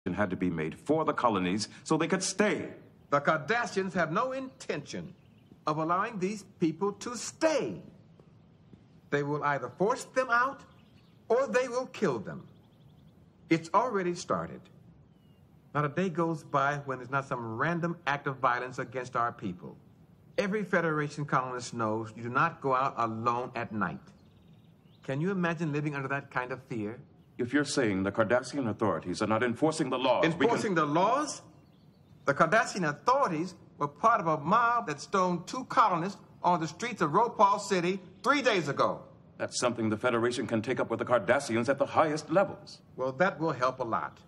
had to be made for the colonies so they could stay. The Cardassians have no intention of allowing these people to stay. They will either force them out or they will kill them. It's already started. Not a day goes by when there's not some random act of violence against our people. Every Federation colonist knows you do not go out alone at night. Can you imagine living under that kind of fear? If you're saying the Cardassian authorities are not enforcing the laws... Enforcing the laws? The Cardassian authorities were part of a mob that stoned 2 colonists on the streets of Ropal City 3 days ago. That's something the Federation can take up with the Cardassians at the highest levels. Well, that will help a lot.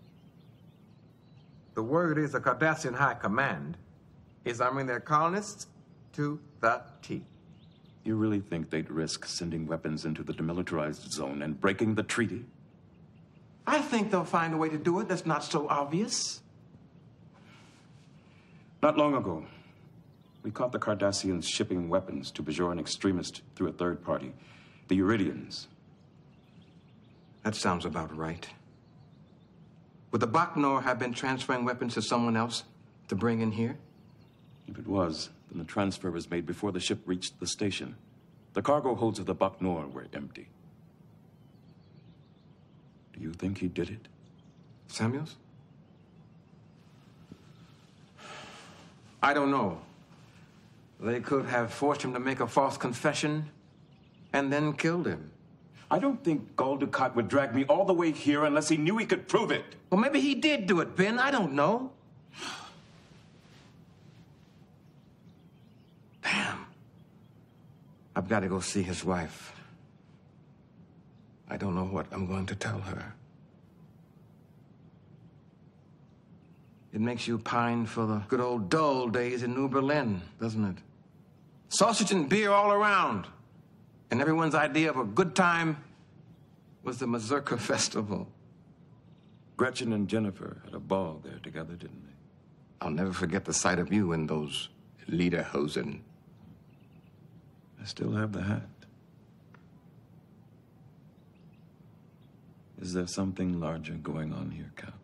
The word is the Cardassian High Command is arming their colonists to the teeth. You really think they'd risk sending weapons into the demilitarized zone and breaking the treaty? I think they'll find a way to do it that's not so obvious. Not long ago, we caught the Cardassians shipping weapons to Bajoran extremists through a third party, the Uridians. That sounds about right. Would the Baknor have been transferring weapons to someone else to bring in here? If it was, then the transfer was made before the ship reached the station. The cargo holds of the Baknor were empty. Do you think he did it? Samuels? I don't know. They could have forced him to make a false confession and then killed him. I don't think Gul Dukat would drag me all the way here unless he knew he could prove it. Well, maybe he did do it, Ben. I don't know. Damn. I've got to go see his wife. I don't know what I'm going to tell her. It makes you pine for the good old dull days in New Berlin, doesn't it? Sausage and beer all around. And everyone's idea of a good time was the Mazurka Festival. Gretchen and Jennifer had a ball there together, didn't they? I'll never forget the sight of you in those lederhosen. I still have the hat. Is there something larger going on here, Cap?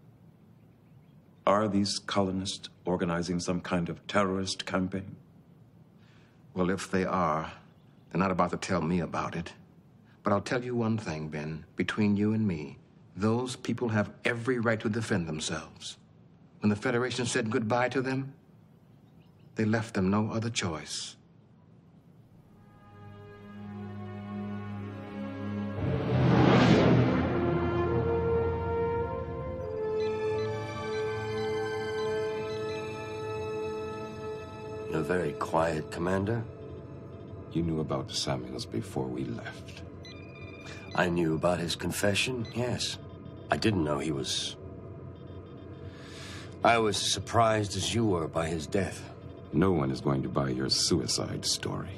Are these colonists organizing some kind of terrorist campaign? Well, if they are, they're not about to tell me about it. But I'll tell you one thing, Ben. Between you and me, those people have every right to defend themselves. When the Federation said goodbye to them, they left them no other choice. You're very quiet, Commander. You knew about Samuels before we left. I knew about his confession, yes. I didn't know he was... I was as surprised as you were by his death. No one is going to buy your suicide story.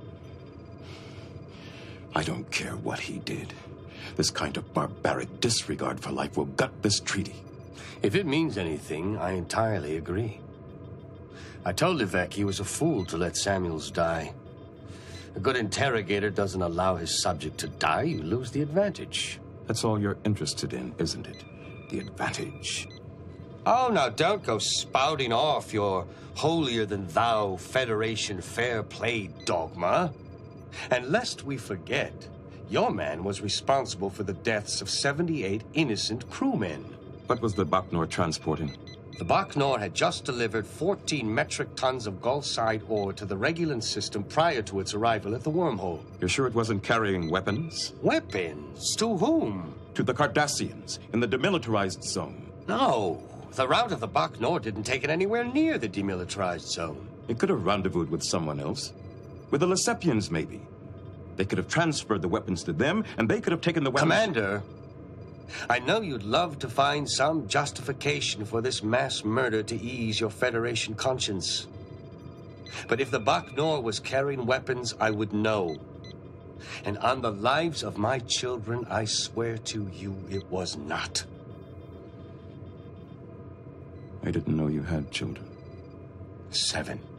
I don't care what he did. This kind of barbaric disregard for life will gut this treaty. If it means anything, I entirely agree. I told Levesque he was a fool to let Samuels die. A good interrogator doesn't allow his subject to die. You lose the advantage. That's all you're interested in, isn't it? The advantage. Oh, now don't go spouting off your holier-than-thou Federation fair play dogma. And lest we forget, your man was responsible for the deaths of 78 innocent crewmen. What was the Baknor transporting? The Baknor had just delivered 14 metric tons of Gulfside ore to the Regulan system prior to its arrival at the wormhole. You're sure it wasn't carrying weapons? Weapons? To whom? To the Cardassians, in the demilitarized zone. No. The route of the Baknor didn't take it anywhere near the demilitarized zone. It could have rendezvoused with someone else. With the Lesepians, maybe. They could have transferred the weapons to them, and they could have taken the weapons... Commander, I know you'd love to find some justification for this mass murder to ease your Federation conscience. But if the Baknor was carrying weapons, I would know. And on the lives of my children, I swear to you it was not. I didn't know you had children. 7.